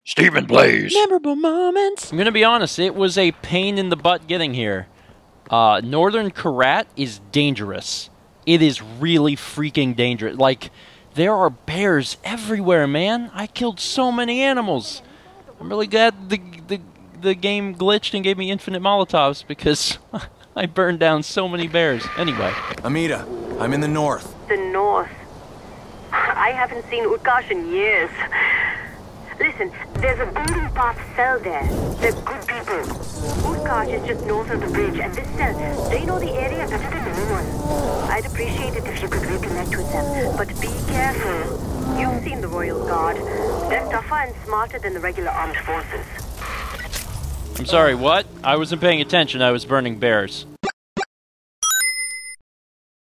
StephenPlays. Memorable moments. I'm gonna be honest, it was a pain in the butt getting here. Northern Karat is dangerous. It is really freaking dangerous. Like, there are bears everywhere, man. I killed so many animals. I'm really glad the game glitched and gave me infinite Molotovs because I burned down so many bears. Anyway. Amita, I'm in the north. The north? I haven't seen Utkarsh in years. Listen, there's a golden path cell there. They're good people. Utkarsh is just north of the bridge, and this cell, they know the area better than anyone. I'd appreciate it if you could reconnect with them, but be careful. You've seen the Royal Guard. They're tougher and smarter than the regular armed forces. I'm sorry, what? I wasn't paying attention. I was burning bears.